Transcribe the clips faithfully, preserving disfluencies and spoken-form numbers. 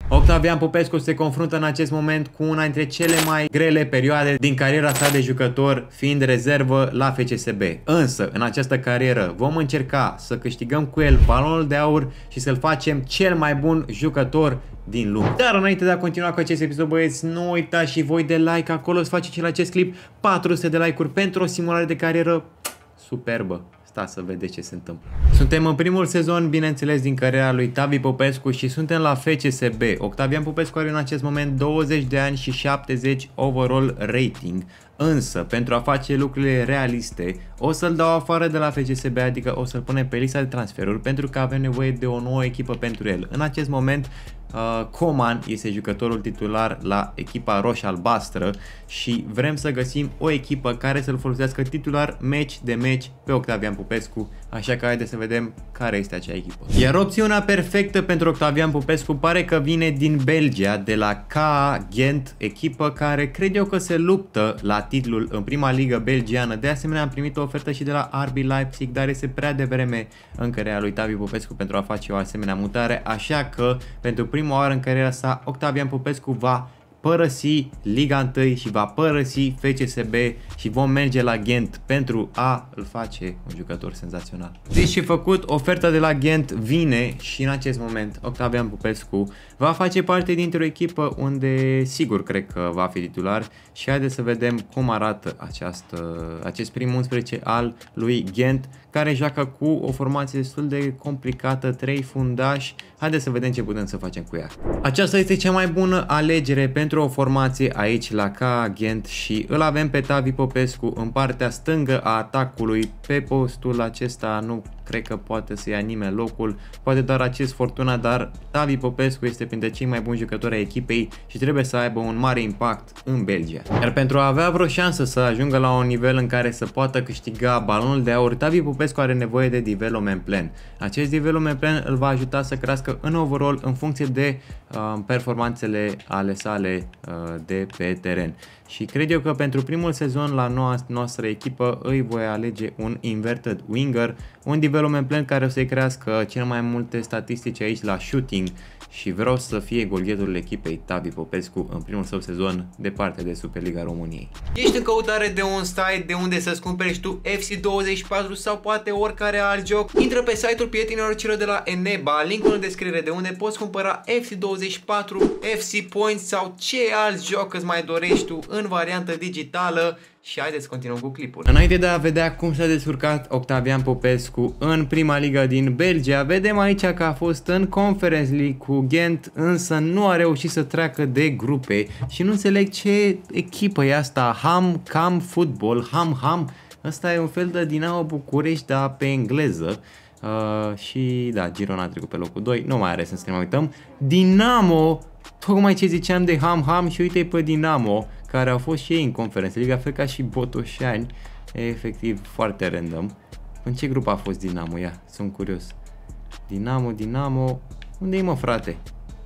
Octavian Popescu se confruntă în acest moment cu una dintre cele mai grele perioade din cariera sa de jucător, fiind rezervă la F C S B. Însă, în această carieră vom încerca să câștigăm cu el balonul de aur și să-l facem cel mai bun jucător din lume. Dar înainte de a continua cu acest episod, băieți, nu uitați și voi de like acolo, să faceți la acest clip patru sute de like-uri pentru o simulare de carieră superbă. Stați să vedeți ce se întâmplă. Suntem în primul sezon, bineînțeles, din cariera lui Tavi Popescu și suntem la F C S B. Octavian Popescu are în acest moment douăzeci de ani și șaptezeci overall rating. Însă, pentru a face lucrurile realiste, o să-l dau afară de la F C S B, adică o să-l punem pe lista de transferuri, pentru că avem nevoie de o nouă echipă pentru el. În acest moment, uh, Coman este jucătorul titular la echipa roșie-albastră și vrem să găsim o echipă care să-l folosească titular match de match pe Octavian Popescu, așa că haideți să vedem care este acea echipă. Iar opțiunea perfectă pentru Octavian Popescu pare că vine din Belgia, de la K A Gent, echipă care cred eu că se luptă la titlul în prima ligă belgiană. De asemenea, am primit o ofertă și de la R B Leipzig, dar este prea devreme în cariera lui Tavi Popescu pentru a face o asemenea mutare, așa că pentru prima oară în cariera sa Octavian Popescu va părăsi Liga unu și va părăsi F C S B și vom merge la Gent pentru a îl face un jucător senzațional. Zis și făcut, oferta de la Gent vine și în acest moment Octavian Popescu va face parte dintr-o echipă unde sigur cred că va fi titular și haideți să vedem cum arată această, acest prim unsprezece al lui Gent, care joacă cu o formație destul de complicată, trei fundași. Haideți să vedem ce putem să facem cu ea. Aceasta este cea mai bună alegere pentru o formație aici la K A Gent și îl avem pe Tavi Popescu în partea stângă a atacului. Pe postul acesta nu cred că poate să ia nimeni locul, poate doar acest Fortuna, dar Tavi Popescu este printre cei mai buni jucători ai echipei și trebuie să aibă un mare impact în Belgia. Iar pentru a avea vreo șansă să ajungă la un nivel în care să poată câștiga balonul de aur, Tavi Popescu are nevoie de development plan. Acest development plan îl va ajuta să crească în overall în funcție de uh, performanțele ale sale uh, de pe teren. Și cred eu că pentru primul sezon la noua noastră echipă îi voi alege un inverted winger, un development plan care o să-i crească cel mai multe statistici aici la shooting și vreau să fie golgheterul echipei Tavi Popescu în primul său sezon de parte de Superliga României. Ești în căutare de un site de unde să-ți cumperi tu F C douăzeci și patru sau poate oricare alt joc? Intră pe site-ul prietenilor celor de la Eneba, linkul în descriere, de unde poți cumpăra F C douăzeci și patru, F C Points sau ce alt joc îți mai dorești tu în variantă digitală. Și haideți să continuăm cu clipul. Înainte de a vedea cum s-a descurcat Octavian Popescu în prima ligă din Belgia, vedem aici că a fost în Conference League cu Gent, însă nu a reușit să treacă de grupe și nu înțeleg ce echipă e asta, Ham Cam Football, Ham Ham, ăsta e un fel de Dinamo București, dar pe engleză. Uh, și da, Girona a trecut pe locul doi, nu mai are sens să ne mai uităm. Dinamo, tocmai ce ziceam de Ham Ham și uite pe Dinamo, care au fost și ei în Conference League, la fel ca și Botoșani, e efectiv foarte random. În ce grup a fost Dinamo? Ia, sunt curios. Dinamo, Dinamo, unde e mă frate?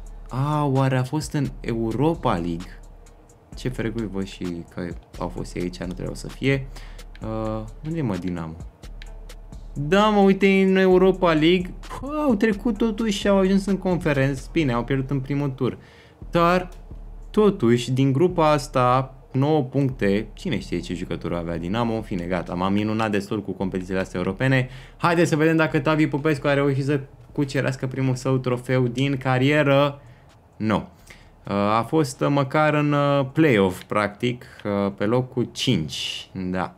A, oare a fost în Europa League? Ce frecui văd și că au fost aici, nu trebuia să fie. Uh, unde e mă Dinamo? Da, mă, uite, în Europa League, pă, au trecut totuși și au ajuns în Conference. Bine, au pierdut în primul tur, dar totuși, din grupa asta, nouă puncte, cine știe ce jucător avea Dinamo, în fine, gata, m-am minunat destul cu competițiile astea europene. Haideți să vedem dacă Tavi Popescu a reușit să cucerească primul său trofeu din carieră. Nu. A fost măcar în play-off, practic, pe locul cinci, da.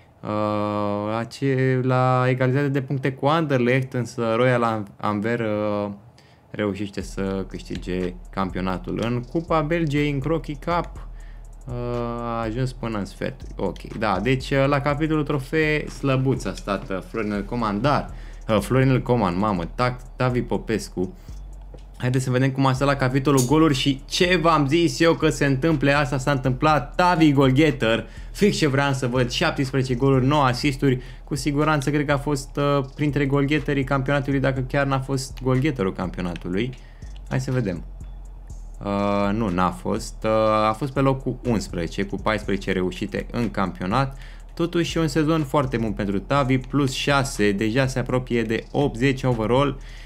La egalitate de puncte cu Anderlecht, însă Royal Anvers reușește să câștige campionatul. În Cupa Belgiei, în Crocky Cup, a ajuns până în sfert. Ok, da, deci la capitolul trofee slăbuț a stat Florinel Coman, dar Florinel Coman, mamă, Tavi Popescu. Haideți să vedem cum a stat la capitolul goluri și ce v-am zis eu că se întâmple, asta s-a întâmplat. Tavi golgheter, fix ce vreau să văd, șaptesprezece goluri, nouă asisturi, cu siguranță cred că a fost uh, printre golgheterii campionatului, dacă chiar n-a fost golgheterul campionatului. Hai să vedem. Uh, nu, n-a fost, uh, a fost pe locul unsprezece cu paisprezece reușite în campionat. Totuși un sezon foarte bun pentru Tavi, plus șase, deja se apropie de optzeci overall.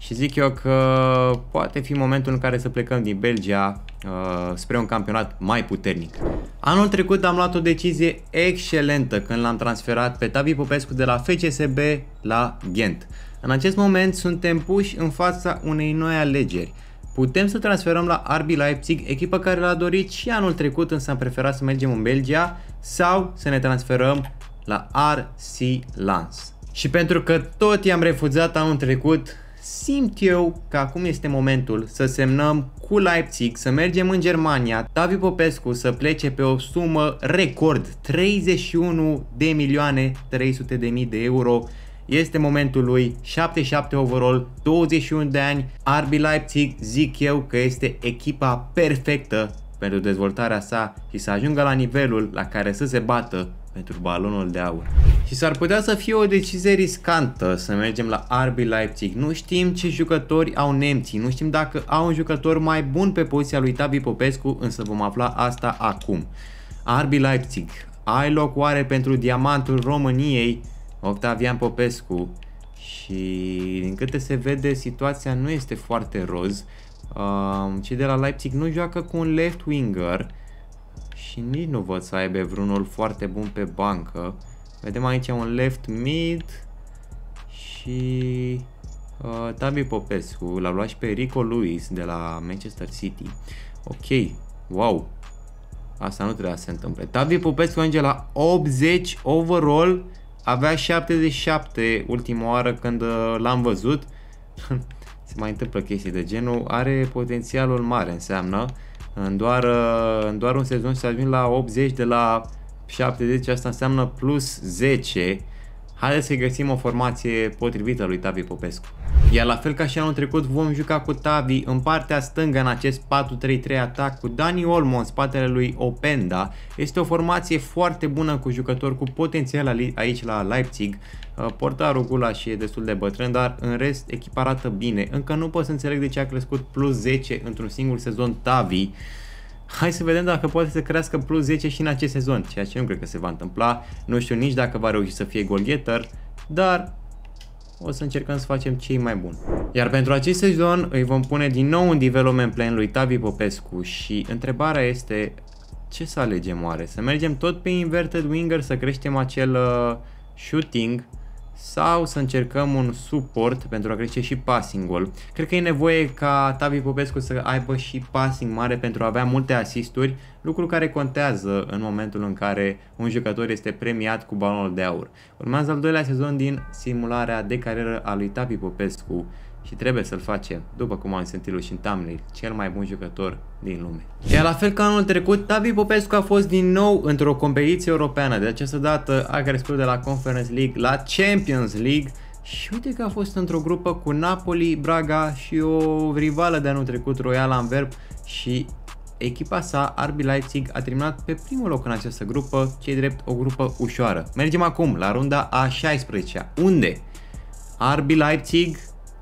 și zic eu că poate fi momentul în care să plecăm din Belgia uh, spre un campionat mai puternic. Anul trecut am luat o decizie excelentă când l-am transferat pe Tavi Popescu de la F C S B la Ghent. În acest moment suntem puși în fața unei noi alegeri. Putem să transferăm la R B Leipzig, echipă care l-a dorit și anul trecut, însă am preferat să mergem în Belgia, sau să ne transferăm la R C Lens. Și pentru că tot i-am refuzat anul trecut, simt eu că acum este momentul să semnăm cu Leipzig, să mergem în Germania, Tavi Popescu să plece pe o sumă record, treizeci și unu de milioane trei sute de mii de euro. Este momentul lui, șaptezeci și șapte overall, douăzeci și unu de ani, R B Leipzig zic eu că este echipa perfectă pentru dezvoltarea sa și să ajungă la nivelul la care să se bată pentru balonul de aur. Și s-ar putea să fie o decizie riscantă să mergem la R B Leipzig. Nu știm ce jucători au nemții, nu știm dacă au un jucător mai bun pe poziția lui Tavi Popescu, însă vom afla asta acum. R B Leipzig, ai loc oare pentru diamantul României, Octavian Popescu? Și din câte se vede, situația nu este foarte roz. Uh, cei de la Leipzig nu joacă cu un left winger și nici nu văd să aibă vreunul foarte bun pe bancă. Vedem aici un left mid și uh, Tavi Popescu. L-a luat și pe Rico Lewis de la Manchester City. Ok, wow, asta nu trebuia să se întâmple. Tavi Popescu ajunge la optzeci overall. Avea șaptezeci și șapte ultima oară când uh, l-am văzut. Se mai întâmplă chestii de genul. Are potențialul mare, înseamnă. În doar, uh, în doar un sezon se ajunge la optzeci de la șaptezeci. Asta înseamnă plus zece. Haideți să găsim o formație potrivită lui Tavi Popescu. Iar la fel ca și anul trecut vom juca cu Tavi în partea stângă în acest patru trei trei atac cu Dani Olmo în spatele lui Openda. Este o formație foarte bună cu jucători cu potențial aici la Leipzig. Portarul Gulaș e destul de bătrân, dar în rest echipa arată bine. Încă nu pot să înțeleg de ce a crescut plus zece într-un singur sezon Tavi. Hai să vedem dacă poate să crească plus zece și în acest sezon, ceea ce nu cred că se va întâmpla. Nu știu nici dacă va reuși să fie goalgetter, dar o să încercăm să facem cei mai buni. Iar pentru acest sezon îi vom pune din nou un development plan lui Tavi Popescu și întrebarea este ce să alegem oare? Să mergem tot pe inverted winger, să creștem acel uh, shooting, sau să încercăm un support pentru a crește și passing-ul. Cred că e nevoie ca Tavi Popescu să aibă și passing mare pentru a avea multe asisturi, lucru care contează în momentul în care un jucător este premiat cu balonul de aur. Urmează al doilea sezon din simularea de carieră a lui Tavi Popescu și trebuie să-l facem, după cum am sentit și în thumbnail, cel mai bun jucător din lume. Iar la fel ca anul trecut, Tavi Popescu a fost din nou într-o competiție europeană. De această dată a crescut de la Conference League la Champions League și uite că a fost într-o grupă cu Napoli, Braga și o rivală de anul trecut, Royal Antwerp, și echipa sa, R B Leipzig, a terminat pe primul loc în această grupă, ce drept o grupă ușoară. Mergem acum la runda a șaisprezecea, unde R B Leipzig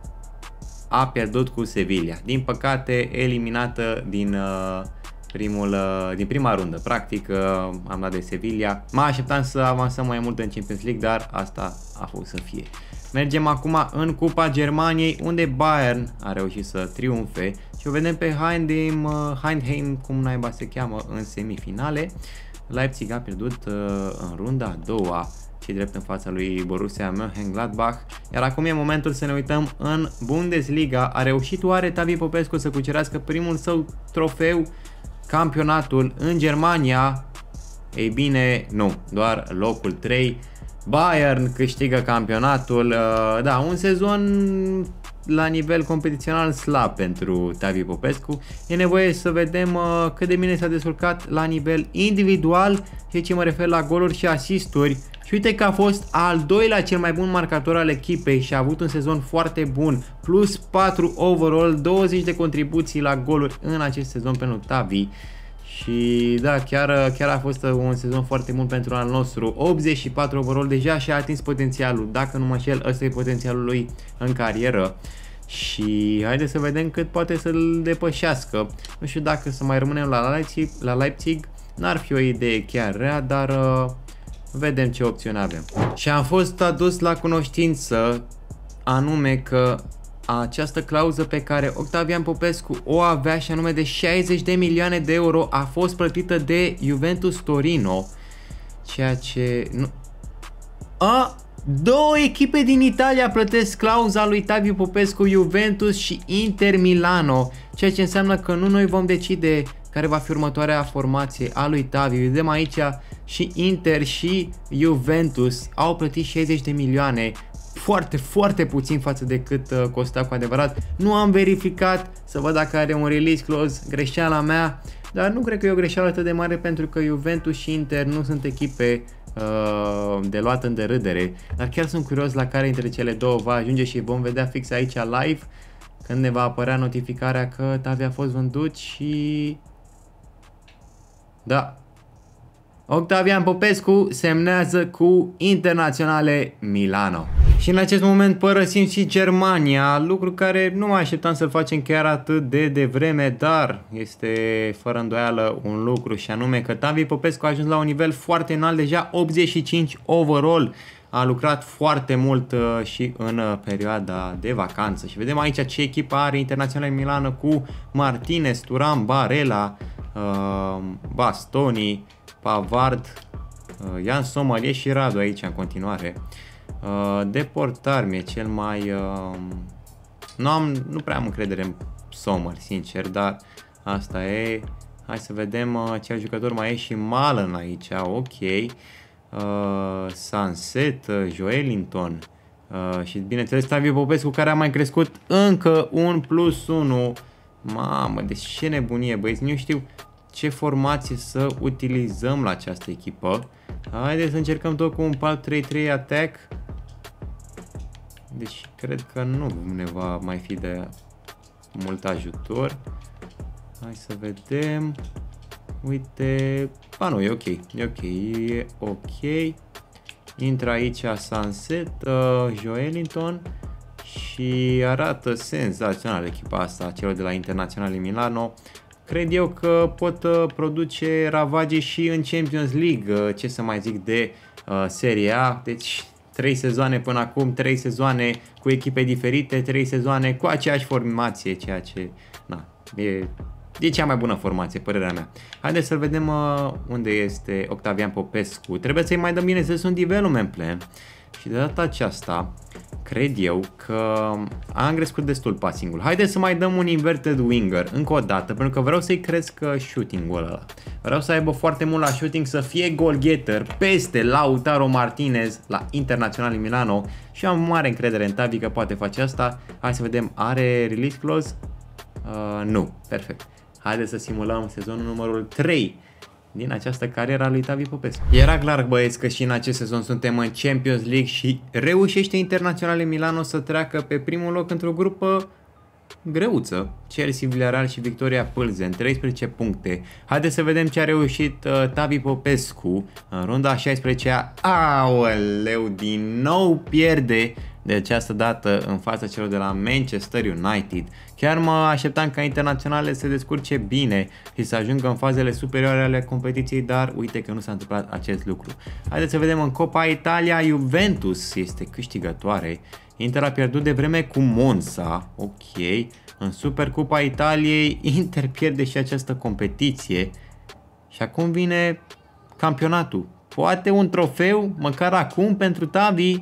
a pierdut cu Sevilla, din păcate eliminată din, uh, primul, uh, din prima rundă. Practic uh, am dat de Sevilla. Mă așteptam să avansăm mai mult în Champions League, dar asta a fost să fie. Mergem acum în Cupa Germaniei, unde Bayern a reușit să triumfe și o vedem pe Heidenheim, uh, Heidenheim, cum naiba se cheamă, în semifinale. Leipzig a pierdut uh, în runda a doua, ce drept în fața lui Borussia Mönchengladbach. Iar acum e momentul să ne uităm în Bundesliga. A reușit oare Tavi Popescu să cucerească primul său trofeu, campionatul în Germania? Ei bine, nu, doar locul trei. Bayern câștigă campionatul. Da, un sezon la nivel competițional slab pentru Tavi Popescu. E nevoie să vedem cât de bine s-a descurcat la nivel individual, și ce mă refer la goluri și asisturi. Și uite că a fost al doilea cel mai bun marcator al echipei și a avut un sezon foarte bun. Plus patru overall, douăzeci de contribuții la goluri în acest sezon pentru Tavi. Și da, chiar, chiar a fost un sezon foarte bun pentru al nostru. optzeci și patru overall, deja și-a atins potențialul. Dacă nu mă înșel, ăsta e potențialul lui în carieră. Și haideți să vedem cât poate să-l depășească. Nu știu dacă să mai rămânem la Leipzig, la Leipzig. N-ar fi o idee chiar rea, dar uh, vedem ce opțiuni avem. Și am fost adus la cunoștință anume că această clauză pe care Octavian Popescu o avea, și anume de șaizeci de milioane de euro, a fost plătită de Juventus Torino, ceea ce nu... A, două echipe din Italia plătesc clauza lui Tavi Popescu, Juventus și Inter Milano, ceea ce înseamnă că nu noi vom decide care va fi următoarea formație a lui Tavi. Vedem aici și Inter și Juventus au plătit șaizeci de milioane, foarte, foarte puțin față de cât uh, costa cu adevărat. Nu am verificat să văd dacă are un release clause, greșeala mea, dar nu cred că e o greșeală atât de mare, pentru că Juventus și Inter nu sunt echipe uh, de luat în derâdere. Dar chiar sunt curios la care dintre cele două va ajunge și vom vedea fix aici live când ne va apărea notificarea că Tavi a fost vândut. Și da, Octavian Popescu semnează cu Internazionale Milano. Și în acest moment părăsim și Germania, lucru care nu mă așteptam să-l facem chiar atât de devreme, dar este fără îndoială un lucru, și anume că Tavi Popescu a ajuns la un nivel foarte înalt, deja optzeci și cinci overall. A lucrat foarte mult uh, și în uh, perioada de vacanță. Și vedem aici ce echipă are Internazionale Milano cu Martinez, Thuram, Barella, uh, Bastoni, Pavard, uh, Jan Sommer, e și Radu aici în continuare. Uh, Deportar mi-e cel mai... Uh, nu, am, nu prea am încredere în Sommer, sincer, dar asta e. Hai să vedem uh, ce jucător mai e, și Malen aici, ok. Uh, Sunset, uh, Joelinton uh, și bineînțeles Tavi Popescu, care a mai crescut încă un plus unu. Mamă, deci ce nebunie, băieți, nu știu ce formație să utilizăm la această echipă. Haideți să încercăm tot cu un patru trei trei attack. Deci cred că nu ne va mai fi de mult ajutor. Hai să vedem. Uite, ba nu, e ok, e ok, e ok. Intră aici Sunset, uh, Joelinton și arată senzațional echipa asta, celor de la Internazionale Milano. Cred eu că pot uh, produce ravagii și în Champions League, uh, ce să mai zic de uh, Serie A. Deci trei sezoane până acum, trei sezoane cu echipe diferite, trei sezoane cu aceeași formație, ceea ce, na, e... E cea mai bună formație, părerea mea. Haideți să-l vedem uh, unde este Octavian Popescu. Trebuie să-i mai dăm, bine, să sunt development plan. Și de data aceasta, cred eu că am crescut destul passing-ul. Haideți să mai dăm un inverted winger încă o dată, pentru că vreau să-i cresc shooting-ul ăla. Vreau să aibă foarte mult la shooting, să fie goal getter peste Lautaro Martinez la Internazionale Milano. Și am mare încredere în Tavi că poate face asta. Hai să vedem, are release clause? Uh, nu, perfect. Haideți să simulăm sezonul numărul trei din această carieră a lui Tavi Popescu. Era clar, băieți, că și în acest sezon suntem în Champions League și reușește Internazionale Milano să treacă pe primul loc într-o grupă greuță. Chelsea, Villarreal și Victoria Pilsen, treisprezece puncte. Haideți să vedem ce a reușit uh, Tavi Popescu în runda a șaisprezecea. Aoleu, din nou pierde de această dată în fața celor de la Manchester United. Chiar mă așteptam ca Internaționale să se descurce bine și să ajungă în fazele superioare ale competiției, dar uite că nu s-a întâmplat acest lucru. Haideți să vedem în Coppa Italia, Juventus este câștigătoare. Inter a pierdut de vreme cu Monza, ok. În Supercupa Italiei, Inter pierde și această competiție. Și acum vine campionatul. Poate un trofeu, măcar acum, pentru Tavi?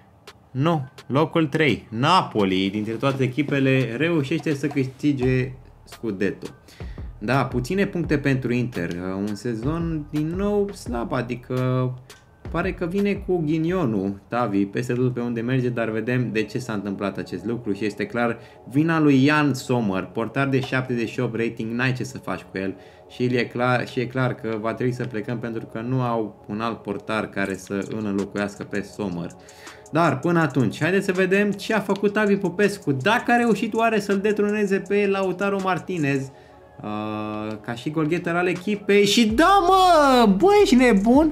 Nu, locul trei. Napoli, dintre toate echipele, reușește să câștige Scudetto. Da, puține puncte pentru Inter. Un sezon din nou slab, adică pare că vine cu ghinionul Tavi peste tot pe unde merge, dar vedem de ce s-a întâmplat acest lucru și este clar vina lui Jan Sommer, portar de șaptezeci și opt rating, n-ai ce să faci cu el și e clar, și e clar că va trebui să plecăm pentru că nu au un alt portar care să îl înlocuiască pe Sommer. Dar până atunci, haideți să vedem ce a făcut Tavi Popescu, dacă a reușit oare să-l detroneze pe Lautaro Martinez uh, ca și golgheter al echipei. Și da, mă, băi, ești nebun?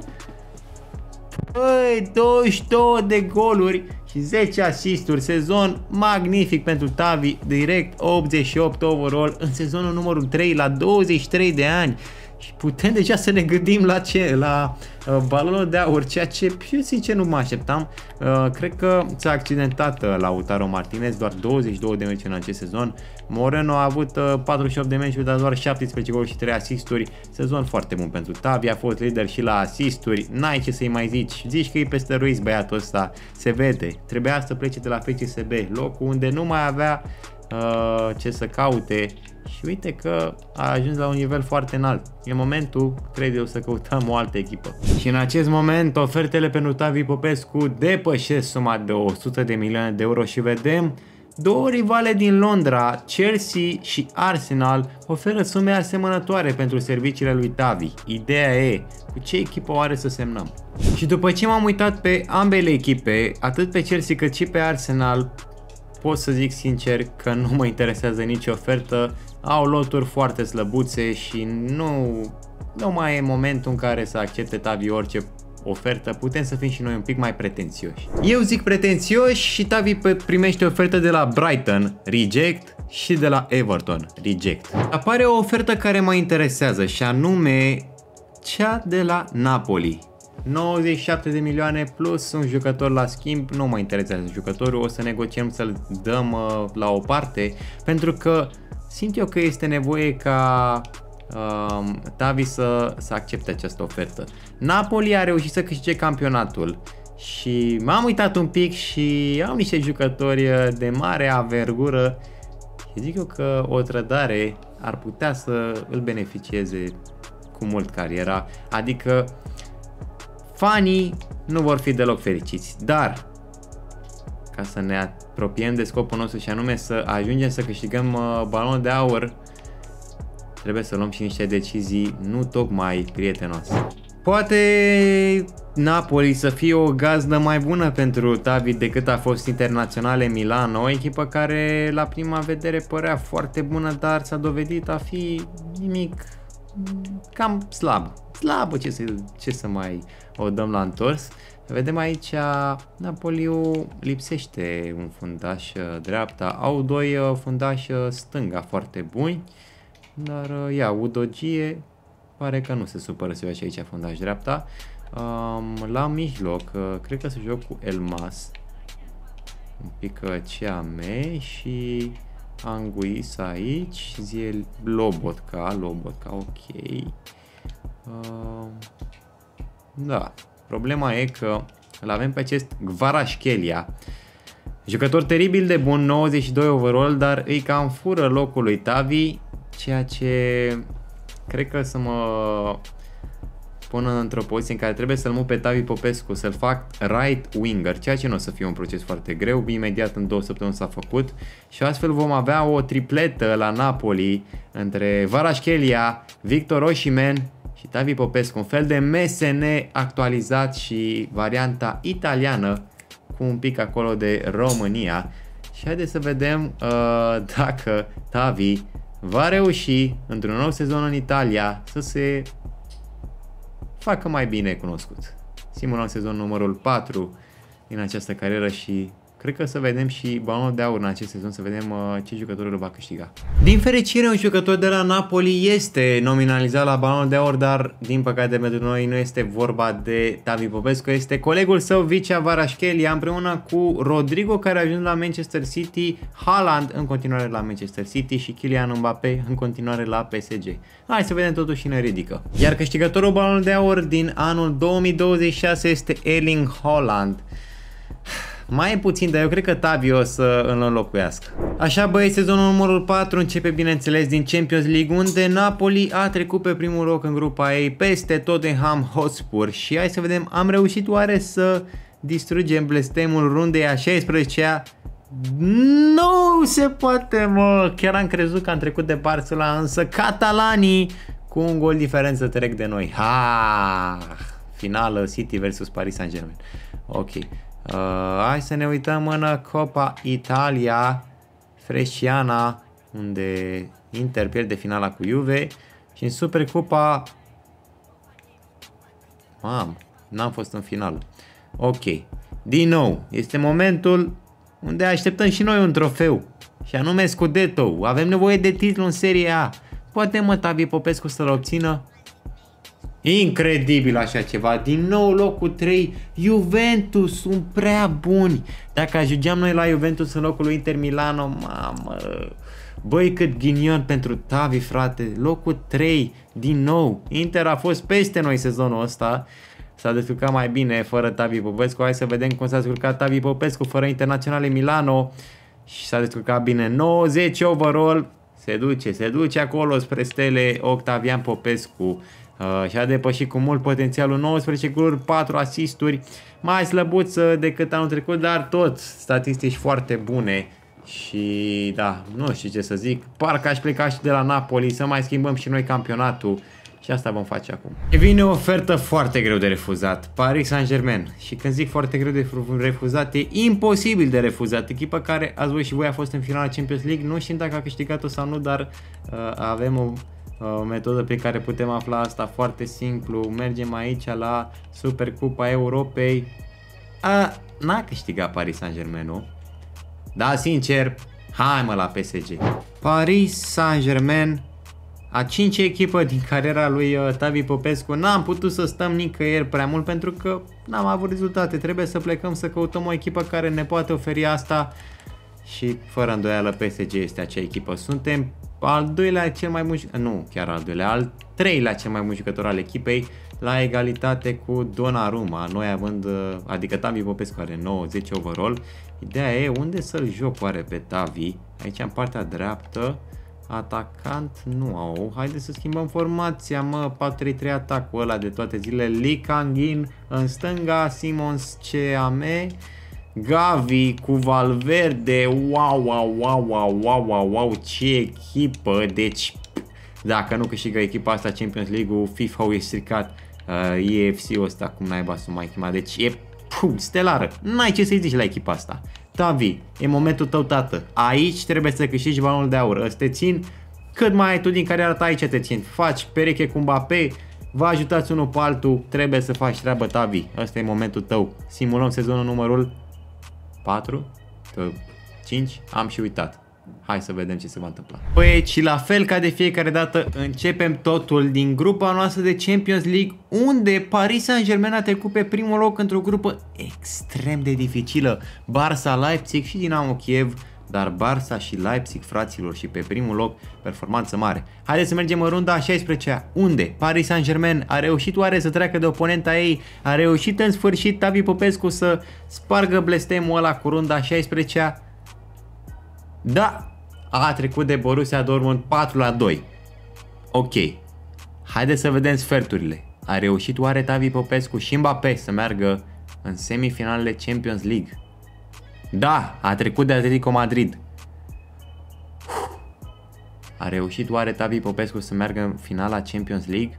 Băi, douăzeci și două de goluri și zece asisturi, sezon magnific pentru Tavi, direct optzeci și opt overall în sezonul numărul trei la douăzeci și trei de ani. și putem deja să ne gândim la ce, la uh, balonul de aur, ceea ce eu sincer nu mă așteptam. Uh, cred că s-a accidentat uh, Lautaro Martinez, doar douăzeci și două de meciuri în acest sezon. Moreno a avut uh, patruzeci și opt de meciuri, dar doar șaptesprezece goluri și trei asisturi. Sezon foarte bun pentru Tavi, a fost lider și la asisturi, n-ai ce să-i mai zici. Zici că e pe steroizi băiatul ăsta, se vede. Trebuia să plece de la F C S B, locul unde nu mai avea uh, ce să caute. Și uite că a ajuns la un nivel foarte înalt. E momentul, cred eu, să căutăm o altă echipă. Și în acest moment, ofertele pentru Tavi Popescu depășesc suma de o sută de milioane de euro și vedem două rivale din Londra, Chelsea și Arsenal, oferă sume asemănătoare pentru serviciile lui Tavi. Ideea e, cu ce echipă oare să semnăm? Și după ce m-am uitat pe ambele echipe, atât pe Chelsea cât și pe Arsenal, pot să zic sincer că nu mă interesează nicio ofertă, au loturi foarte slăbuțe și nu, nu mai e momentul în care să accepte Tavi orice ofertă, putem să fim și noi un pic mai pretențioși. Eu zic pretențioși și Tavi primește ofertă de la Brighton, reject, și de la Everton, reject. Apare o ofertă care mă interesează și anume cea de la Napoli. nouăzeci și șapte de milioane plus un jucător la schimb, nu mă interesează jucătorul, o să negociem să-l dăm uh, la o parte, pentru că simt eu că este nevoie ca uh, Tavi să, să accepte această ofertă. Napoli a reușit să câștige campionatul și m-am uitat un pic și au niște jucători de mare avergură și zic eu că o trădare ar putea să îl beneficieze cu mult cariera, adică fanii nu vor fi deloc fericiți, dar ca să ne apropiem de scopul nostru și anume să ajungem să câștigăm uh, balonul de aur, trebuie să luăm și niște decizii nu tocmai prietenoase. Poate Napoli să fie o gazdă mai bună pentru Tavi decât a fost Internazionale Milano, o echipă care la prima vedere părea foarte bună, dar s-a dovedit a fi nimic, cam slab. Slabă, ce să, ce să mai o dăm la întors. Vedem aici, Napoliu lipsește un fundaș dreapta, au doi fundași stânga foarte buni, dar ia, Udogie pare că nu se supără să și aici fundaș dreapta. La mijloc, cred că se joc cu Elmas, un pic Ceame și Anguis aici, Ziel Lobotka, Lobotka, ok. Da. Problema e că îl avem pe acest Kvaratskhelia, jucător teribil de bun, nouăzeci și doi overall, dar îi cam fură locul lui Tavi, ceea ce cred că să mă pun într-o poziție în care trebuie să-l mut pe Tavi Popescu, să-l fac right winger, ceea ce nu o să fie un proces foarte greu, imediat în două săptămâni s-a făcut și astfel vom avea o tripletă la Napoli între Kvaratskhelia, Victor Osimhen și Tavi Popescu, un fel de M S N actualizat și varianta italiană cu un pic acolo de România. Și haideți să vedem uh, dacă Tavi va reuși într-un nou sezon în Italia să se facă mai bine cunoscut. Simulăm sezon numărul patru în această carieră și cred că să vedem și balonul de aur în acest sezon, să vedem uh, ce jucător îl va câștiga. Din fericire, un jucător de la Napoli este nominalizat la balonul de aur, dar din păcate pentru noi nu este vorba de Tavi Popescu, este colegul său Vicha Kvaratskhelia împreună cu Rodrigo, care a ajuns la Manchester City, Haaland în continuare la Manchester City și Kylian Mbappé în continuare la P S G. Hai să vedem totuși cine ridică. Iar câștigătorul balonul de aur din anul două mii douăzeci și șase este Erling Haaland. Mai e puțin, dar eu cred că Tavi o să îl înlocuiască. Așa, băieți, sezonul numărul patru începe, bineînțeles, din Champions League, unde Napoli a trecut pe primul loc în grupa ei peste Tottenham Hotspur. Și hai să vedem, am reușit oare să distrugem blestemul rundei a șaisprezecea? Nu se poate, mă! Chiar am crezut că am trecut de Barcelona, însă catalanii cu un gol diferență trec de noi. Ha! Finală City versus Paris Saint-Germain. Ok. Uh, hai să ne uităm în Coppa Italia, Bresciana, unde Inter pierde finala cu Juve, și în Supercupa, mam, n-am fost în finală. Ok, din nou, este momentul unde așteptăm și noi un trofeu, și anume Scudetto. Avem nevoie de titlu în Serie A. Poate, mă, Tavi Popescu să-l obțină? Incredibil așa ceva. Din nou locul trei. Juventus sunt prea buni. Dacă ajungeam noi la Juventus în locul lui Inter Milano, mamă. Băi, cât ghinion pentru Tavi, frate. Locul trei. Din nou. Inter a fost peste noi sezonul ăsta. S-a descurcat mai bine fără Tavi Popescu. Hai să vedem cum s-a descurcat Tavi Popescu fără Internaționale Milano. Și s-a descurcat bine. nouăzeci overall. Se duce, se duce acolo spre stele Octavian Popescu. Uh, și a depășit cu mult potențialul, nouăsprezece goluri, patru asisturi, mai slăbuț decât anul trecut, dar tot statistici foarte bune. Și da, nu știu ce să zic, parcă aș pleca și de la Napoli să mai schimbăm și noi campionatul. Și asta vom face acum. E vine o ofertă foarte greu de refuzat, Paris Saint-Germain. Și când zic foarte greu de refuzat, e imposibil de refuzat. Echipa care, ați văzut și voi, a fost în finala Champions League. Nu știm dacă a câștigat-o sau nu, dar uh, avem o, o metodă pe care putem afla asta foarte simplu. Mergem aici la Supercupa Europei. A, n-a câștigat Paris Saint-Germain, nu? Da, sincer, hai mă la P S G. Paris Saint-Germain, a cincea echipă din cariera lui uh, Tavi Popescu. N-am putut să stăm nicăieri prea mult pentru că n-am avut rezultate. Trebuie să plecăm să căutăm o echipă care ne poate oferi asta. Și fără îndoială P S G este acea echipă. Suntem al doilea cel mai bun, nu chiar al doilea, al treilea cel mai bun jucător al echipei, la egalitate cu Donnarumma. Noi având, uh, adică Tavi Popescu are nouăzeci overall. Ideea e unde să-l joc oare pe Tavi. Aici în partea dreaptă. Atacant nu au. Haideți să schimbăm formația, mă. patru trei trei atacul ăla de toate zilele. Lee Kang-in în stânga, Simons Ceame, Gavi cu Valverde. Wow, wow, wow, wow, wow, wow, wow, ce echipă. Deci, dacă nu câștigă echipa asta Champions League-ul, FIFA-ul e stricat, uh, E F C-ul ăsta, cum naiba să mai chema. Deci e pum, stelară. N-ai ce să-i zici la echipa asta. Tavi, e momentul tău, tată. Aici trebuie să câștigi balonul de aur. Îți te țin cât mai ai tu din cariera ta, aici te țin. Faci pereche cu Mbappé, vă ajutați unul pe altul, trebuie să faci treabă, Tavi. Ăsta e momentul tău. Simulăm sezonul numărul patru, cinci, am și uitat. Hai să vedem ce se va întâmpla. Păi, și la fel ca de fiecare dată, începem totul din grupa noastră de Champions League, unde Paris Saint-Germain a trecut pe primul loc într-o grupă extrem de dificilă. Barça, Leipzig și Dinamo Kiev, dar Barça și Leipzig, fraților, și pe primul loc, performanță mare. Haideți să mergem în runda a șaisprezecea, unde Paris Saint-Germain a reușit oare să treacă de oponenta ei, a reușit în sfârșit Tavi Popescu să spargă blestemul ăla cu runda a șaisprezecea. Da, a trecut de Borussia Dortmund patru la doi. Ok, haideți să vedem sferturile. A reușit oare Tavi Popescu și Mbappé să meargă în semifinalele Champions League? Da, a trecut de Atletico Madrid. A reușit oare Tavi Popescu să meargă în finala Champions League?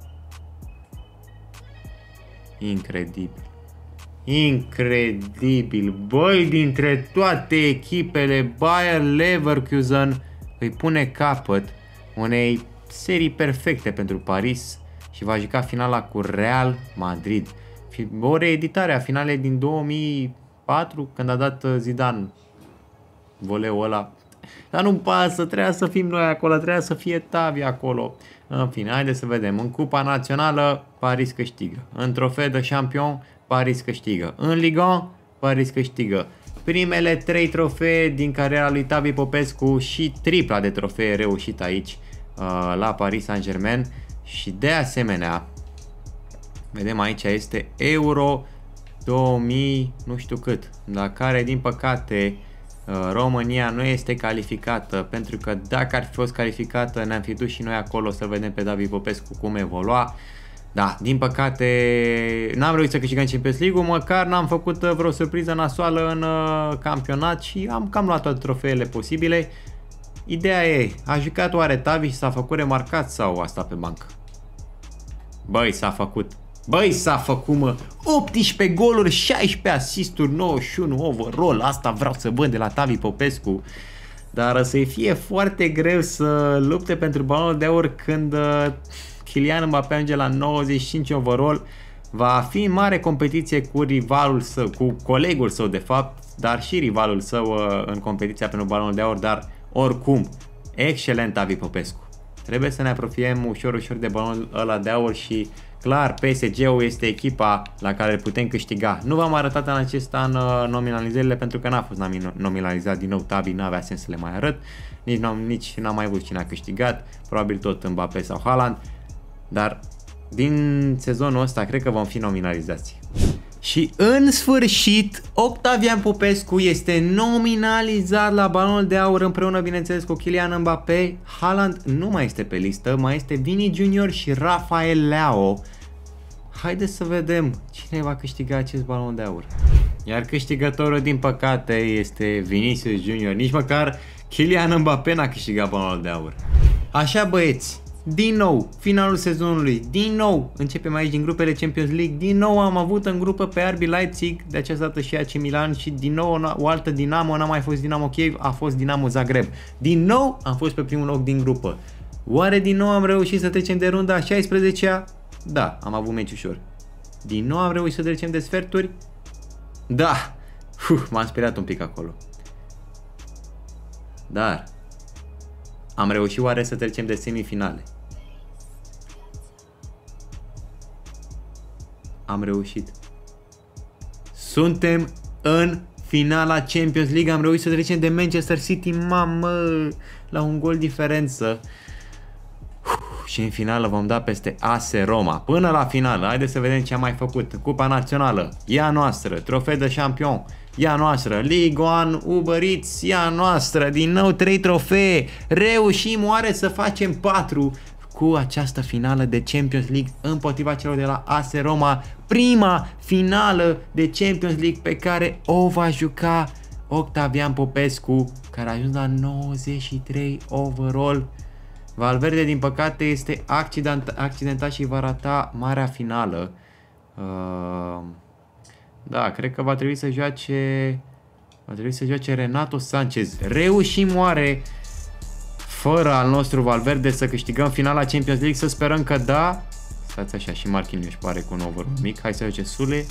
Incredibil. Incredibil. Băi, dintre toate echipele, Bayer Leverkusen îi pune capăt unei serii perfecte pentru Paris și va juca finala cu Real Madrid. O reeditare a finalei din două mii patru, când a dat Zidane voleul ăla. Dar nu pasă, trebuia să fim noi acolo, trebuia să fie Tavi acolo. În fine, haideți să vedem. În Cupa Națională, Paris câștigă. În Trofeu de Champion, Paris câștigă. În Ligue unu, Paris câștigă. Primele trei trofee din cariera lui Tavi Popescu și tripla de trofee reușit aici uh, la Paris Saint-Germain. Și de asemenea, vedem aici este Euro două mii nu știu cât, la care din păcate România nu este calificată, pentru că dacă ar fi fost calificată ne-am fi dus și noi acolo să vedem pe Tavi Popescu cum evolua. Da, din păcate n-am reușit să câștigăm Champions League-ul, măcar n-am făcut vreo surpriză nasoală în campionat și am cam luat toate trofeele posibile. Ideea e, a jucat oare Tavi și s-a făcut remarcat sau asta pe bancă? Băi, s-a făcut. Băi, s-a făcut, mă, optsprezece goluri, șaisprezece asisturi, nouăzeci și unu overall. Asta vreau să văd de la Tavi Popescu. Dar să-i fie foarte greu să lupte pentru balonul de aur când uh, Kylian Mbappé ajunge la nouăzeci și cinci overall. Va fi în mare competiție cu rivalul său, cu colegul său de fapt, dar și rivalul său uh, în competiția pentru balonul de aur. Dar oricum, excelent Tavi Popescu. Trebuie să ne apropiem ușor, ușor de balonul ăla de aur și clar, P S G-ul este echipa la care putem câștiga. Nu v-am arătat în acest an nominalizările pentru că n-a fost nominalizat din nou Tabi, n-avea sens să le mai arăt. Nici n-am nici n-am mai văzut cine a câștigat, probabil tot Mbappé sau Haaland, dar din sezonul ăsta cred că vom fi nominalizați. Și în sfârșit, Octavian Popescu este nominalizat la balonul de aur împreună, bineînțeles, cu Kylian Mbappé. Haaland nu mai este pe listă, mai este Vini Junior și Rafael Leao. Haideți să vedem cine va câștiga acest balon de aur. Iar câștigătorul, din păcate, este Vinicius Junior. Nici măcar Kylian Mbappé n-a câștigat balonul de aur. Așa, băieți, din nou, finalul sezonului, din nou, începem aici din grupele Champions League, din nou am avut în grupă pe R B Leipzig, de această dată și A C Milan și din nou o altă Dinamo, n-a mai fost Dinamo Kiev, a fost Dinamo Zagreb. Din nou am fost pe primul loc din grupă. Oare din nou am reușit să trecem de runda a șaisprezecea? Da, am avut meci ușor. Din nou am reușit să trecem de sferturi? Da, m-am speriat un pic acolo. Dar am reușit oare să trecem de semifinale? Am reușit. Suntem în finala Champions League. Am reușit să trecem de Manchester City, mamă, la un gol diferență. Și în finală vom da peste A S Roma. Până la finală, haideți să vedem ce am mai făcut. Cupa Națională, ea noastră. Trofeu de Champion, ea noastră. Ligue unu, Uber Eats, ea noastră. Din nou trei trofee. Reușim oare să facem patru cu această finală de Champions League împotriva celor de la A S Roma. Prima finală de Champions League pe care o va juca Octavian Popescu, care a ajuns la nouăzeci și trei overall. Valverde, din păcate, este accident, accidentat și va rata marea finală. Uh, da, cred că va trebui să joace va trebui să joace Renato Sanchez. Reușim oare fără al nostru Valverde să câștigăm finala Champions League? Să sperăm că da. Stați așa, și Marquinhos pare cu un over mic. Hai să joace Sule.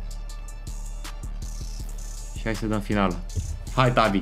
Și hai să dăm finala. Hai, Tavi!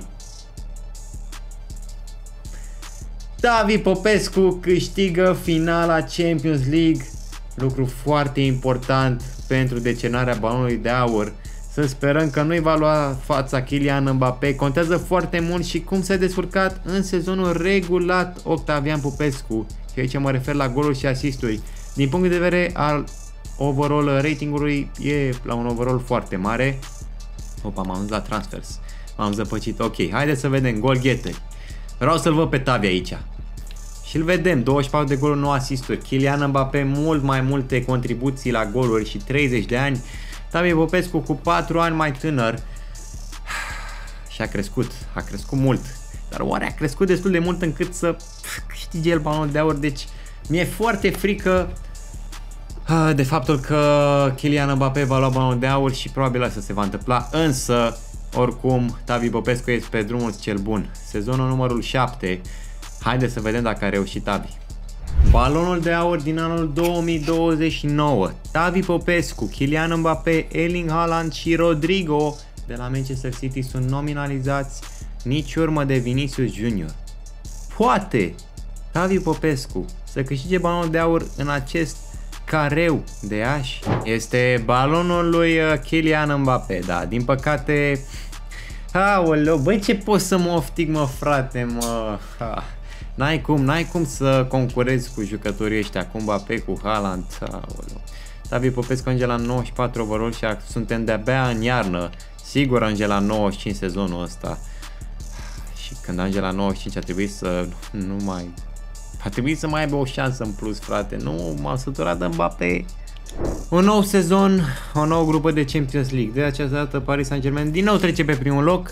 Tavi Popescu câștigă finala Champions League. Lucru foarte important pentru decernarea balonului de aur. Să sperăm că nu-i va lua fața Kylian Mbappé. Contează foarte mult și cum s-a descurcat în sezonul regulat Octavian Popescu. Și aici mă refer la goluri și asisturi. Din punct de vedere al overall ratingului, e la un overall foarte mare. Opa, m-am dus la transfers. M-am zăpăcit. Ok, haideți să vedem gol getteri. Vreau să-l văd pe Tavi aici. Și îl vedem, douăzeci și patru de goluri, nouă asisturi. Kylian Mbappé mult mai multe contribuții la goluri și treizeci de ani. Tavi Popescu cu patru ani mai tânăr. Și a crescut, a crescut mult. Dar oare a crescut destul de mult încât să câștige el balonul de aur? Deci mi-e foarte frică de faptul că Kylian Mbappé va lua balonul de aur și probabil asta se va întâmpla. Însă, oricum, Tavi Popescu este pe drumul cel bun. Sezonul numărul șapte. Haideți să vedem dacă a reușit Tavi. Balonul de aur din anul două mii douăzeci și nouă. Tavi Popescu, Kylian Mbappé, Erling Haaland și Rodrigo de la Manchester City sunt nominalizați. Nici urmă de Vinicius Junior. Poate Tavi Popescu să câștige balonul de aur în acest careu de ași. Este balonul lui Kylian Mbappé, da, din păcate. Aoleu, băi, ce pot să mă oftic, mă, frate, mă. N-ai cum, n-ai cum să concurezi cu jucătorii ăștia, cu Mbappé, cu Haaland. Aoleu. Tavi Popescu ajunge la nouăzeci și patru overall și suntem de-abia în iarnă. Sigur ajunge la nouăzeci și cinci sezonul ăsta. Și când ajunge la nouăzeci și cinci a trebuit să nu mai... A trebuit să mai aibă o șansă în plus, frate. Nu, m-am săturat de Mbappé. Un nou sezon, o nouă grupă de Champions League. De această dată Paris Saint-Germain din nou trece pe primul loc.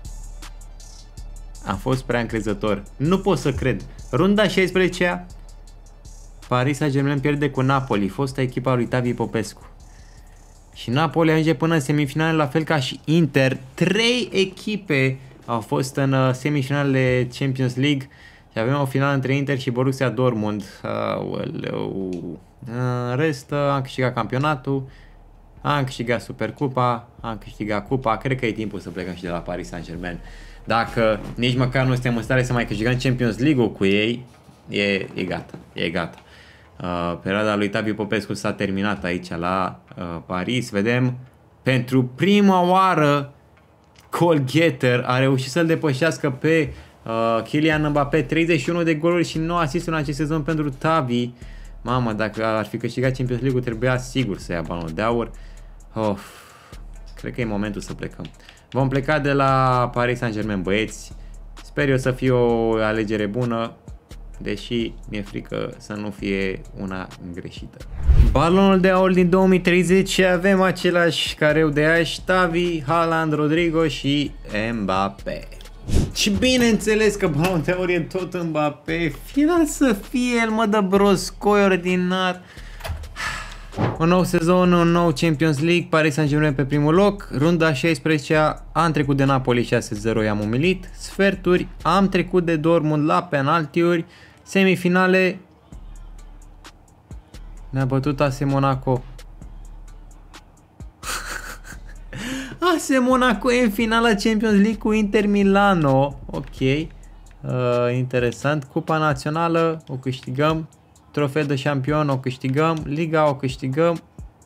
Am fost prea încrezător. Nu pot să cred. Runda șaisprezecea, Paris Saint-Germain pierde cu Napoli, fosta echipa lui Tavi Popescu. Și Napoli ajunge până în semifinale, la fel ca și Inter. Trei echipe au fost în semifinalele Champions League. Și avem o finală între Inter și Borussia Dortmund. Aoleu. În rest, am câștigat campionatul, am câștigat Supercupa, am câștigat Cupa. Cred că e timpul să plecăm și de la Paris Saint-Germain. Dacă nici măcar nu suntem în stare să mai câștigăm Champions League-ul cu ei, e, e gata, e gata. Uh, perioada lui Tavi Popescu s-a terminat aici la uh, Paris. Vedem, pentru prima oară goal-getter a reușit să-l depășească pe uh, Kylian Mbappé, treizeci și unu de goluri și nouă asisturi în acest sezon pentru Tavi. Mamă, dacă ar fi câștigat Champions League-ul, trebuia sigur să ia balonul de aur. Of, cred că e momentul să plecăm. Vom pleca de la Paris Saint-Germain, băieți. Sper eu să fie o alegere bună, deși mi-e frică să nu fie una greșită. Balonul de aur din două mii treizeci și avem același careu de ași, Tavi, Haaland, Rodrigo și Mbappé. Și bineînțeles că balonul de aur e tot Mbappé. Final să fie, el mă dă broscoi ordinar. Un nou sezon, un nou Champions League, Paris Saint-Germain pe primul loc, runda a șaisprezecea am trecut de Napoli șase zero, i-am umilit, sferturi, am trecut de Dortmund la penaltiuri, semifinale, ne-a bătut A S Monaco. A S Monaco e în finala Champions League cu Inter Milano, ok, uh, interesant, Cupa Națională o câștigăm. Trofeu de șampion o câștigăm, Liga o câștigăm.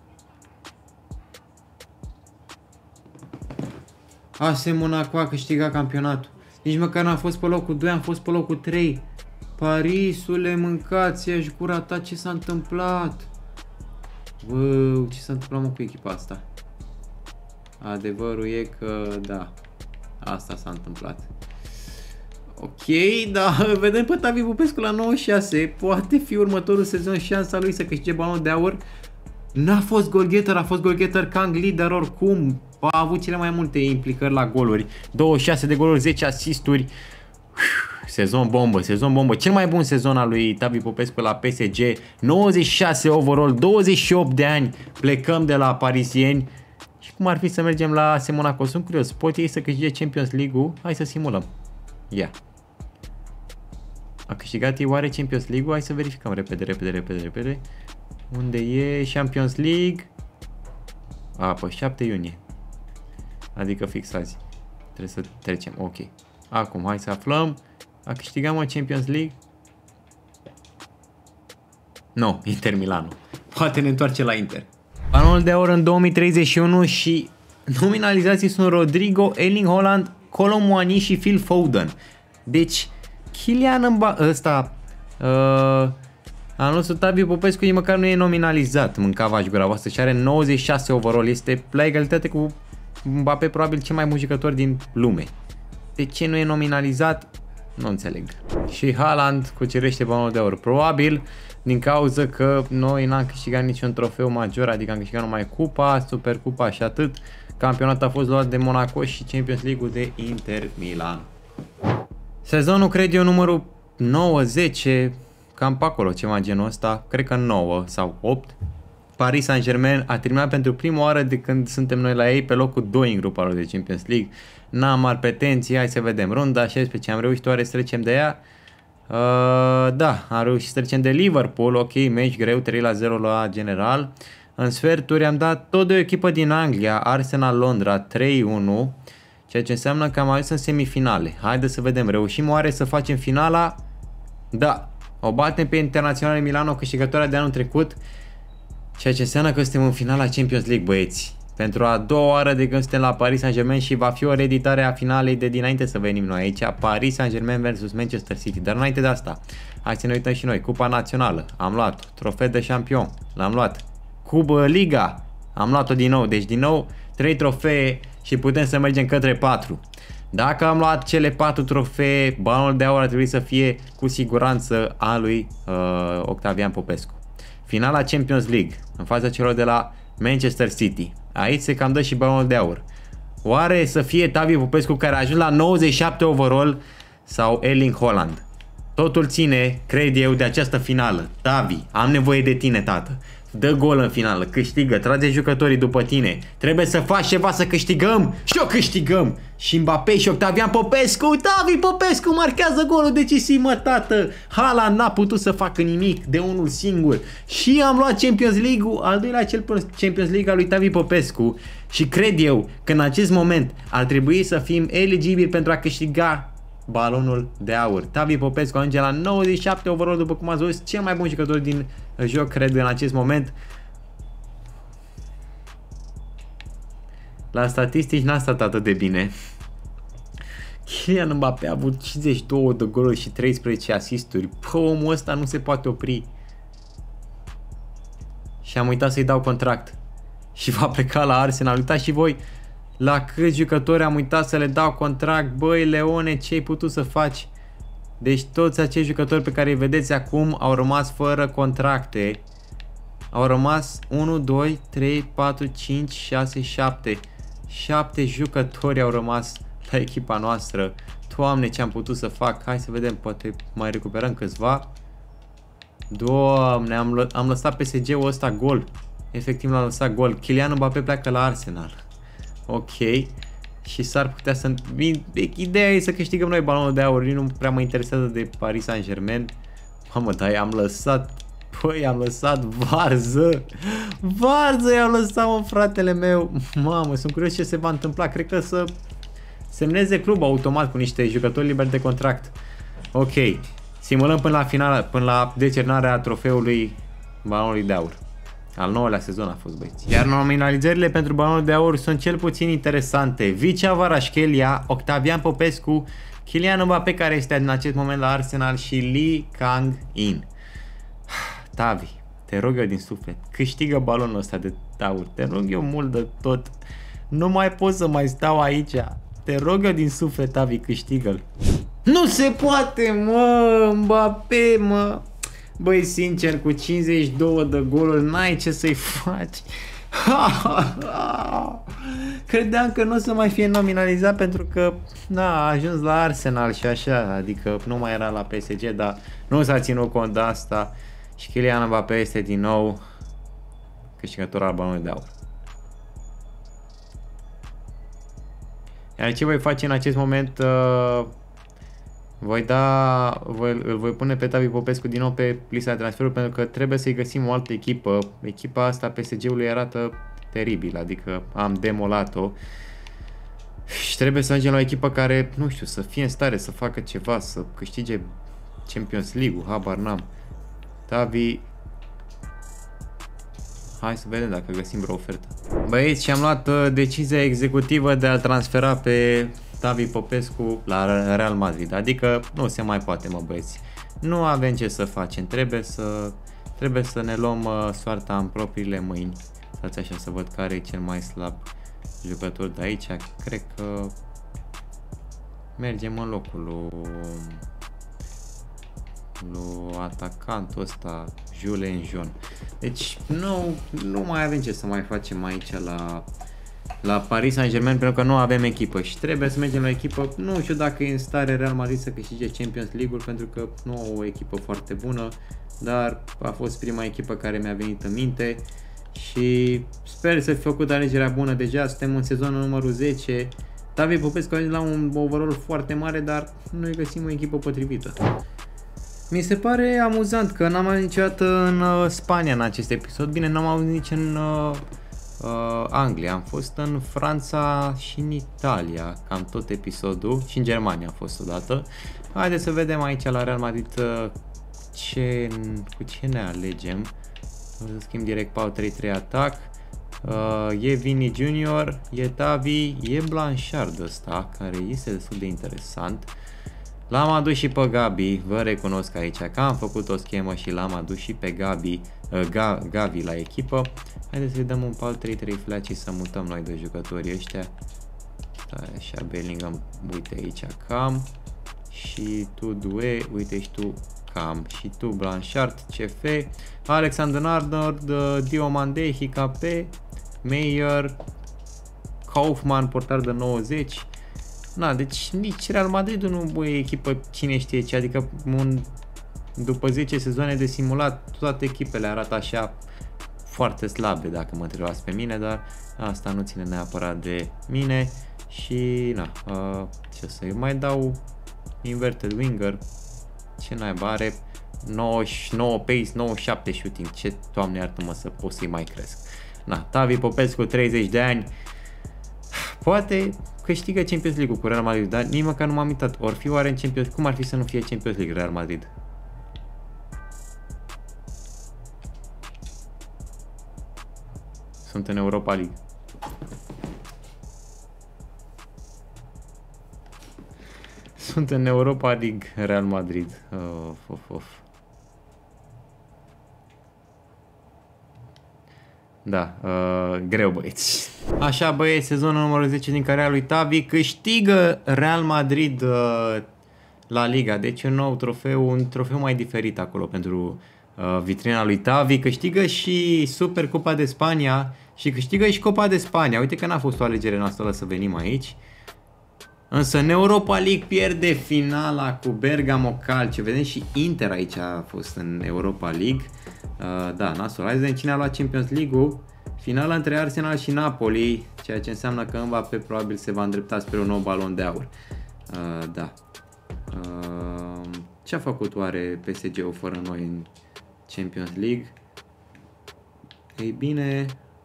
A S Monaco a câștigat campionatul. Nici măcar n-am fost pe locul doi, am fost pe locul trei. Parisule, mâncați-aș gura ta, ce s-a întâmplat? Wow, ce s-a întâmplat mă cu echipa asta? Adevărul e că, da, asta s-a întâmplat. Ok, da, vedem pe Tavi Popescu la nouăzeci și șase, poate fi următorul sezon șansa lui să câștige balonul de aur. N-a fost goalgetter, a fost goalgetter Kang Lee, dar oricum a avut cele mai multe implicări la goluri. douăzeci și șase de goluri, zece asisturi. Sezon bombă, sezon bombă. Cel mai bun sezon al lui Tavi Popescu la P S G. nouăzeci și șase overall, douăzeci și opt de ani. Plecăm de la parisieni. Și cum ar fi să mergem la A S Monaco? Sunt curios, pot ei să câștige Champions League-ul? Hai să simulăm. Ia. Yeah. A câștigat ei oare Champions League-ul? Hai să verificăm repede, repede, repede, repede. Unde e Champions League? A, pe șapte iunie. Adică fix azi. Trebuie să trecem, ok. Acum, hai să aflăm. A câștigat mă Champions League? Nu, no, Inter Milano. Poate ne întoarce la Inter. Balonul de aur în două mii treizeci și unu și nominalizații sunt Rodrigo, Erling Haaland, Kolo Muani și Phil Foden. Deci, Kylian Mbappé, ăsta, uh, anul nostru Tavi Popescu nici măcar nu e nominalizat, mâncava-și gura voastră și are nouăzeci și șase overall, este la egalitate cu Mbappé, probabil cel mai bun jucător din lume. De ce nu e nominalizat? Nu înțeleg. Și Haaland cucerește balonul de aur, probabil din cauza că noi n-am câștigat niciun trofeu major, adică am câștigat numai Cupa, Supercupa și atât. Campionatul a fost luat de Monaco și Champions League-ul de Inter Milan. Sezonul, cred eu, numărul nouă zece, cam pe acolo, ceva genul ăsta, cred că nouă sau opt. Paris Saint-Germain a terminat pentru prima oară de când suntem noi la ei pe locul doi în grupa lor de Champions League. N-am mari pretenții, hai să vedem. Runda șaisprezece, am reușit oare să trecem de ea? Uh, da, am reușit să trecem de Liverpool, ok, meci greu, trei la zero la general. În sferturi am dat tot de o echipă din Anglia, Arsenal Londra, trei unu. Ceea ce înseamnă că am ajuns în semifinale. Haideți să vedem, reușim oare să facem finala? Da, o batem pe Internaționale Milano, câștigătoarea de anul trecut. Ceea ce înseamnă că suntem în finala Champions League, băieți. Pentru a doua oară de când suntem la Paris Saint-Germain și va fi o reeditare a finalei de dinainte să venim noi aici. Paris Saint-Germain versus Manchester City. Dar înainte de asta, hai să ne uităm și noi. Cupa Națională, am luat. Trofeu de șampion, l-am luat. Cuba Liga, am luat-o din nou. Deci din nou, trei trofee și putem să mergem către patru. Dacă am luat cele patru trofee, balonul de aur ar trebui să fie cu siguranță a lui uh, Octavian Popescu. Finala Champions League, în fața celor de la Manchester City. Aici se cam dă și balonul de aur. Oare să fie Tavi Popescu care a ajuns la nouăzeci și șapte overall sau Erling Haaland? Totul ține, cred eu, de această finală. Tavi, am nevoie de tine, tată. Dă gol în finală, câștigă, trage jucătorii după tine. Trebuie să faci ceva să câștigăm și o câștigăm. Și Mbappé și Octavian Popescu, Tavi Popescu marchează golul decisiv, mă, tată. Haaland n-a putut să facă nimic de unul singur. Și am luat Champions League-ul, al doilea cel Champions League al lui Tavi Popescu. Și cred eu că în acest moment ar trebui să fim eligibili pentru a câștiga balonul de aur. Tavi Popescu ajunge la nouăzeci și șapte overall, după cum ați văzut, cel mai bun jucător din joc, cred, în acest moment. La statistici n-a stat atât de bine. Kylian Mbappé a avut cincizeci și două de goluri și treisprezece asisturi. Pă, omul ăsta nu se poate opri. Și am uitat să-i dau contract. Și va pleca la Arsenal. Uitați și voi la câți jucători am uitat să le dau contract. Băi, Leone, ce ai putut să faci? Deci toți acești jucători pe care îi vedeți acum au rămas fără contracte. Au rămas unu, doi, trei, patru, cinci, șase, șapte. șapte jucători au rămas la echipa noastră. Doamne, ce am putut să fac. Hai să vedem, poate mai recuperăm câțiva. Doamne, am, lă am lăsat P S G-ul ăsta gol. Efectiv l-am lăsat gol. Kylian Mbappé pleacă la Arsenal. Ok. Și s-ar putea să... Ideea e să câștigăm noi balonul de aur. Nu prea mă interesează de Paris Saint-Germain. Mamă, dar i-am lăsat... Păi, am lăsat varză. Varză i-am lăsat, mă, fratele meu. Mamă, sunt curios ce se va întâmpla. Cred că să semneze clubul automat cu niște jucători liberi de contract. Ok. Simulăm până la final, până la decernarea trofeului balonului de aur. Al nouălea sezon a fost, băieți. Iar nominalizările pentru balonul de aur sunt cel puțin interesante. Vicea Kvaratskhelia, Octavian Popescu, Kylian Mbappé, care este în acest moment la Arsenal, și Lee Kang-in. Tavi, te rog eu din suflet, câștigă balonul ăsta de aur. Te rog eu mult de tot. Nu mai pot să mai stau aici. Te rog eu din suflet, Tavi, câștigă-l. Nu se poate, mă, Mbappé, mă. Băi, sincer, cu cincizeci și două de goluri n-ai ce să-i faci. Credeam că nu o să mai fie nominalizat pentru că na, a ajuns la Arsenal și așa, adică nu mai era la P S G, dar nu s-a ținut cont de asta. Și Kylian Mbappé este din nou câștigător al balonului de aur. Iar ce voi face în acest moment? Uh, voi da, voi, îl voi pune pe Tavi Popescu din nou pe lista de transferuri, pentru că trebuie să-i găsim o altă echipă. Echipa asta P S G-ului arată teribil, adică am demolat-o. Și trebuie să ajungem la o echipă care, nu știu, să fie în stare să facă ceva, să câștige Champions League-ul, habar n-am. Tavi, hai să vedem dacă găsim vreo ofertă. Băieți, și am luat uh, decizia executivă de a transfera pe Tavi Popescu la Real Madrid. Adică nu se mai poate, mă, băieți. Nu avem ce să facem. Trebuie să, trebuie să ne luăm uh, soarta în propriile mâini. Stați așa să văd care e cel mai slab jucător de aici. Cred că mergem în locul lui, lui atacantul ăsta, Julien Jean. Deci nu, nu mai avem ce să mai facem aici la, la Paris Saint-Germain, pentru că nu avem echipă și trebuie să mergem la echipă. Nu știu dacă e în stare Real Madrid să câștige Champions League-ul, pentru că nu au o echipă foarte bună, dar a fost prima echipă care mi-a venit în minte și sper să fi făcut alegerea bună. Deja suntem în sezonul numărul zece. Tavi Popescu a ajuns la un overall foarte mare, dar noi găsim o echipă potrivită. Mi se pare amuzant că n-am auzit niciodată în uh, Spania în acest episod. Bine, n-am auzit nici în uh, uh, Anglia. Am fost în Franța și în Italia, cam tot episodul. Și în Germania am fost odată. Haideți să vedem aici la Real Madrid uh, ce, cu ce ne alegem. O să schimb direct patru trei trei atac. Uh, e Vini Junior, e Tavi, e Blanchard ăsta, care este destul de interesant. L-am adus și pe Gabi, vă recunosc aici că am făcut o schemă și l-am adus și pe Gabi, uh, Ga, Gavi la echipă. Haideți să-i dăm un patru trei trei flash și să mutăm noi de jucătorii ăștia. Stai așa, Bellingham, uite aici Cam. Și tu Due, uite și tu Cam. Și tu Blanchard, C F, Alexander-Arnold, Diomande, Hikape, Meyer, Kaufman, portar de nouăzeci. Na, deci nici Real Madrid nu e echipă cine știe ce, adică un, după zece sezoane de simulat, toate echipele arată așa foarte slabe, dacă mă întrebați pe mine, dar asta nu ține neapărat de mine. Și na, uh, ce să eu mai dau inverted winger, ce naiba are, nouăzeci și nouă pace, nouăzeci și șapte shooting, ce doamne iartă-mă să pot să-i mai cresc. Na, Tavi Popescu, treizeci de ani, Poate câștigă Champions League cu Real Madrid, dar nici măcar nu m-am uitat. Or fi oare în Champions Cum ar fi să nu fie Champions League Real Madrid? Sunt în Europa League. Sunt în Europa League Real Madrid. Of, of, of. Da, uh, greu băieți. Așa băieți, sezonul numărul zece din cariera lui Xavi, câștigă Real Madrid uh, la Liga. Deci un nou trofeu, un trofeu mai diferit acolo pentru uh, vitrina lui Xavi. Câștigă și Supercupa de Spania și câștigă și Copa de Spania. Uite că n-a fost o alegere noastră să venim aici. Însă în Europa League pierde finala cu Bergamo Calcio. Vedem și Inter aici a fost în Europa League. Uh, da, nasol. Hai să vedem cine a luat Champions League-ul. Finala între Arsenal și Napoli, ceea ce înseamnă că Mbappé probabil se va îndrepta spre un nou balon de aur. Uh, da. Uh, ce a făcut oare P S G-ul fără noi în Champions League? Ei bine,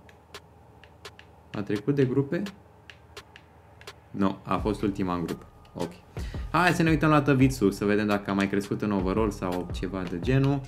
a trecut de grupe? Nu, a fost ultima în grup. Ok. Hai să ne uităm la Tăvițu, să vedem dacă a mai crescut în overall sau ceva de genul.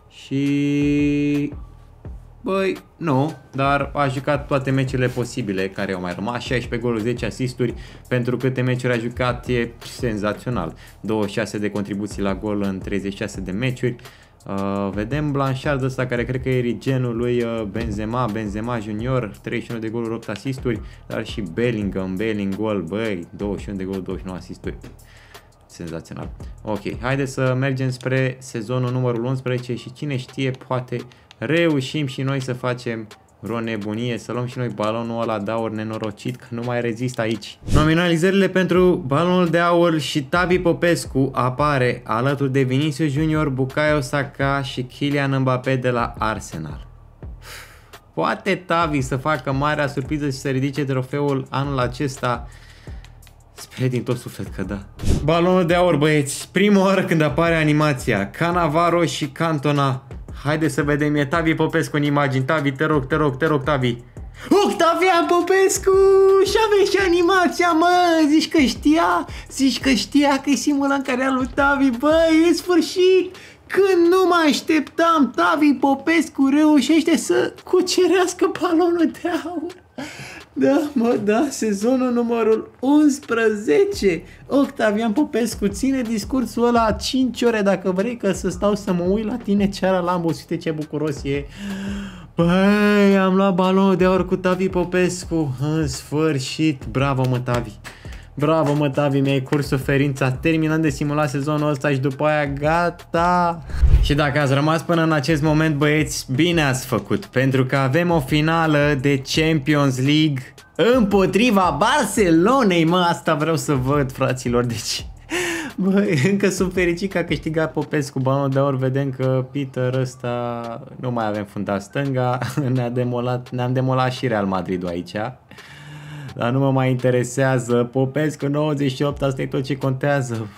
Și... băi, nu, dar a jucat toate meciurile posibile care au mai rămas. șaisprezece goluri, zece asisturi, pentru câte meciuri a jucat e senzațional. douăzeci și șase de contribuții la gol în treizeci și șase de meciuri. Uh, vedem Blanchard ăsta care cred că e genul lui uh, Benzema, Benzema Junior, treizeci și unu de goluri, opt asisturi, dar și Bellingham, Bellingham, băi, douăzeci și unu de goluri, douăzeci și nouă asisturi. Senzațional. Ok, haideți să mergem spre sezonul numărul unsprezece și cine știe, poate reușim și noi să facem vreo nebunie, să luăm și noi balonul ăla de aur nenorocit, că nu mai rezist aici. Nominalizările pentru balonul de aur și Xavi Popescu apare alături de Vinicius Junior, Bukayo Saka și Kylian Mbappé de la Arsenal. Poate Xavi să facă marea surpriză și să ridice trofeul anul acesta. Sper din tot suflet că da. Balonul de aur, băieți. Prima oară când apare animația. Cannavaro și Cantona. Haideți să vedem, e Xavi Popescu în imagini. Xavi, te rog, te rog, te rog, Xavi. Octavian Popescu! Și aveți și animația, mă! Zici că știa? Zici că știa că e simulant care a lui Xavi? Băi, în sfârșit! Când nu mă așteptam, Xavi Popescu reușește să cucerească balonul de aur. Da, mă, da, sezonul numărul unsprezece. Octavian Popescu ține discursul ăla cinci ore dacă vrei, că să stau să mă uit la tine ceara la ambos. Uite ce bucuros e. Băi, am luat balonul de aur cu Xavi Popescu. În sfârșit, bravo mă, Xavi. Bravo mă, Xavi, mi-ai curs suferința. Terminând de simulat sezonul ăsta și după aia gata. Și dacă ați rămas până în acest moment, băieți, bine ați făcut, pentru că avem o finală de Champions League împotriva Barcelonei, mă, asta vreau să văd, fraților. Deci, băi, încă sunt fericit că a câștigat Popescu balonul de aur. Vedem că Peter ăsta nu mai avem fundat stânga. Ne-a demolat, ne-am demolat și Real Madridul aici. Dar nu mă mai interesează. Popescu nouăzeci și opt, asta e tot ce contează.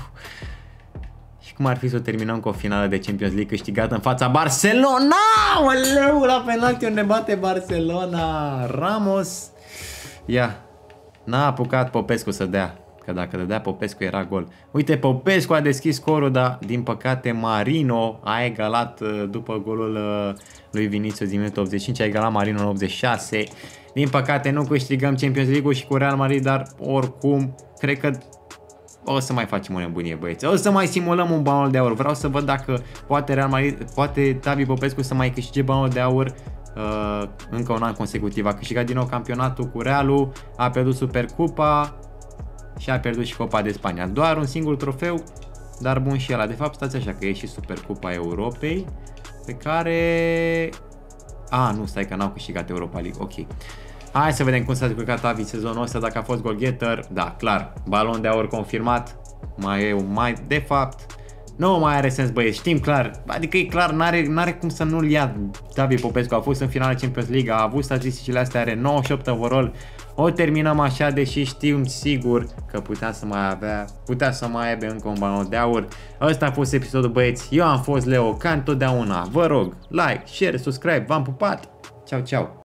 Și cum ar fi să o terminăm cu o finală de Champions League câștigată în fața Barcelona? Oleu, la penalti unde bate Barcelona. Ramos. Ia. N-a apucat Popescu să dea. Că dacă dădea Popescu era gol. Uite, Popescu a deschis scorul, dar din păcate Marino a egalat după golul lui Vinicius din minutul optzeci și cinci. A egalat Marino în optzeci și șase. Din păcate nu câștigăm Champions League-ul și cu Real Madrid, dar oricum cred că o să mai facem o nebunie, băieți. O să mai simulăm un balon de aur. Vreau să văd dacă poate Real Madrid, poate Xavi Popescu să mai câștige balonul de aur uh, încă un an consecutiv. A câștigat din nou campionatul cu Realul, a pierdut Supercupa și a pierdut și Copa de Spania. Doar un singur trofeu, dar bun și ăla. De fapt, stați așa că e și Supercupa Europei, pe care... A, nu, stai că n-au câștigat Europa League, ok. Hai să vedem cum s-a jucat Xavi sezonul ăsta, dacă a fost goalgetter. Da, clar, balon de aur confirmat. Mai e un mai, de fapt, nu mai are sens, băieți, știm clar. Adică e clar, n-are n-are cum să nu-l ia Xavi Popescu. A fost în finala Champions League, a avut statisticile astea, are nouăzeci și opt overall. O terminăm așa, deși știm sigur că putea să mai avea, putea să mai aibă încă un balon de aur. Ăsta a fost episodul, băieți. Eu am fost Leo, ca întotdeauna. Vă rog, like, share, subscribe, v-am pupat. Ceau, ceau.